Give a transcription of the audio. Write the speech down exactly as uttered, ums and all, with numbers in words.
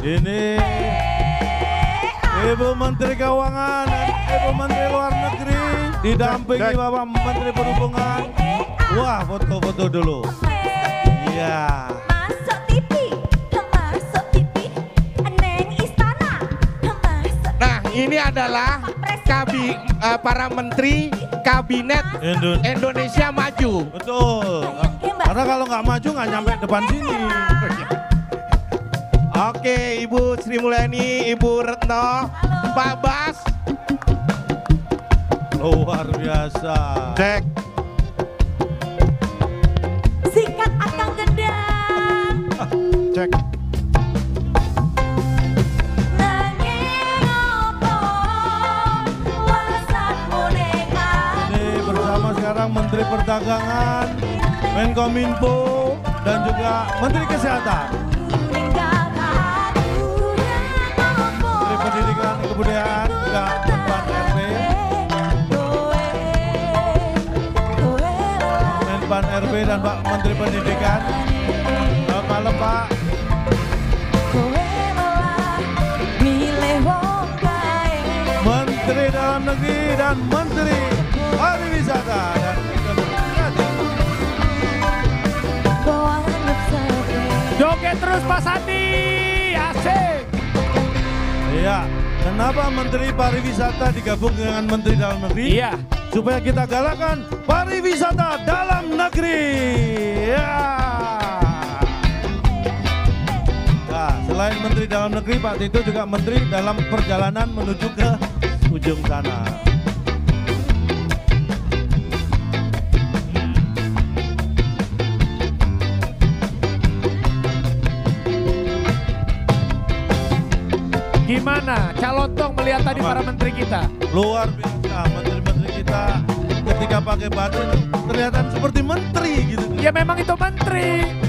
Ini Ibu Menteri Keuangan, Ibu Menteri Luar Negeri, didampingi Bapak Menteri Perhubungan. Wah, foto-foto dulu. Iya. Masuk T V, masuk T V, neng istana, masuk. Nah, ini adalah kabi, uh, para menteri kabinet Indo Indonesia Maju. Betul. Karena kalau nggak maju nggak nyampe depan sini. Oke, Ibu Sri Mulyani, Ibu Retno, Pak Bas. Luar biasa. Cek. Sikat akang gendang. Cek. Ini bersama sekarang Menteri Perdagangan, Menkominfo, dan juga Menteri Kesehatan. Menteri Pendidikan dan Kebudayaan juga Menpan R B. Menpan R B dan Pak Menteri Pendidikan. Selamat malam Pak. Menteri Dalam Negeri dan Menteri Pariwisata dan Ekonomi Kreatif. Joget terus Pak Sandi, asik. Iya, kenapa Menteri Pariwisata digabung dengan Menteri Dalam Negeri? Iya. Supaya kita galakkan pariwisata dalam negeri. Ya. Nah, selain Menteri Dalam Negeri, Pak Tito juga Menteri dalam perjalanan menuju ke ujung sana. Gimana Calontong melihat tadi para menteri kita? Luar biasa, menteri-menteri kita ketika pakai baju kelihatan seperti menteri gitu. Ya memang itu menteri.